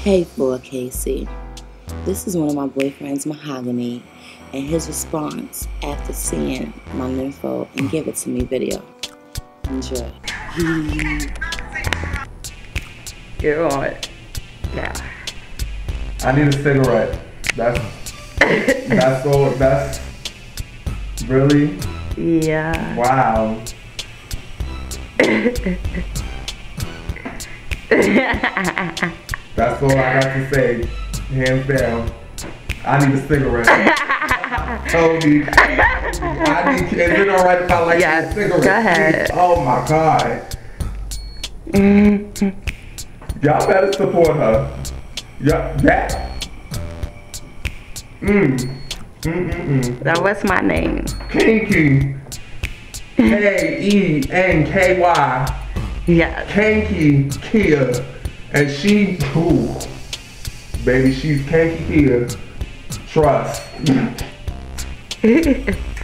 Hey, for Casey. This is one of my boyfriend's Mahogany, and his response after seeing my nympho and give it to me video. Enjoy. Get on it. Yeah. I need a cigarette. That's all. That's really. Yeah. Wow. That's all I got to say. Hands down. I need a cigarette. Told me. Is it alright if I like a cigarette? Go ahead. Oh my God. Y'all better support her. Yeah. Now what's my name? Kenky. Kenky. Yeah. Kenky Kia. And she, ooh, baby, she's Kenky Kia. Trust.